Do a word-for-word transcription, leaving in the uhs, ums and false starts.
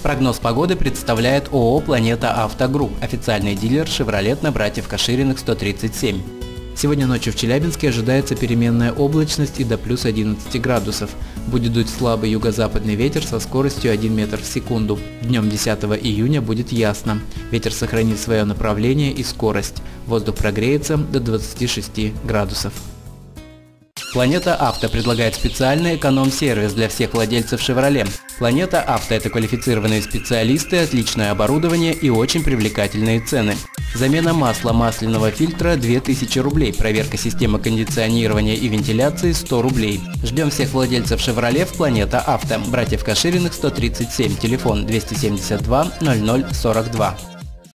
Прогноз погоды представляет ООО «Планета Авто Групп», официальный дилер «Шевролет» на Братьев Кашириных сто тридцать семь. Сегодня ночью в Челябинске ожидается переменная облачность и до плюс одиннадцати градусов. Будет дуть слабый юго-западный ветер со скоростью один метр в секунду. Днем десятого июня будет ясно. Ветер сохранит свое направление и скорость. Воздух прогреется до двадцати шести градусов. Планета Авто предлагает специальный эконом-сервис для всех владельцев «Шевроле». Планета Авто – это квалифицированные специалисты, отличное оборудование и очень привлекательные цены. Замена масла масляного фильтра – две тысячи рублей, проверка системы кондиционирования и вентиляции – сто рублей. Ждем всех владельцев «Шевроле» в «Планета Авто». Братьев Кашириных сто тридцать семь, телефон двести семьдесят два ноль ноль сорок два.